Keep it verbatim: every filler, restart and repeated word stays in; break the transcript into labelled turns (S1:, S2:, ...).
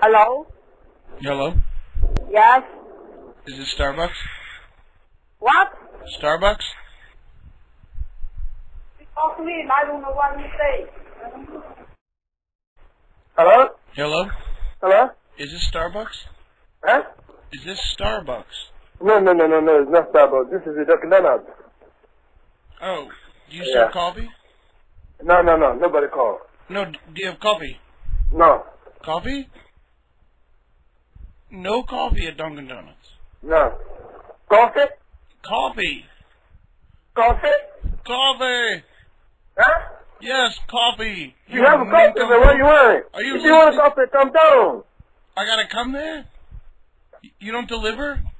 S1: Hello?
S2: Hello?
S1: Yes?
S2: Is it Starbucks?
S1: What?
S2: Starbucks?
S1: You talk to me and I don't know what you say. Hello?
S2: Hello?
S1: Hello?
S2: Is this Starbucks?
S1: Huh?
S2: Is this Starbucks?
S1: No, no, no, no, no, it's not Starbucks. This is the Dunkin Donuts.
S2: Oh, do you
S1: Yeah.
S2: serve coffee?
S1: No, no, no, nobody called.
S2: No, do you have coffee?
S1: No,
S2: Coffee? No coffee at Dunkin Donuts.
S1: no. Coffee?
S2: Coffee!
S1: Coffee?
S2: Coffee!
S1: Huh?
S2: Yes, coffee!
S1: You, have a coffee, but what you want?
S2: Are you
S1: If you want a
S2: listening?
S1: coffee, come down.
S2: I gotta come there? You don't deliver?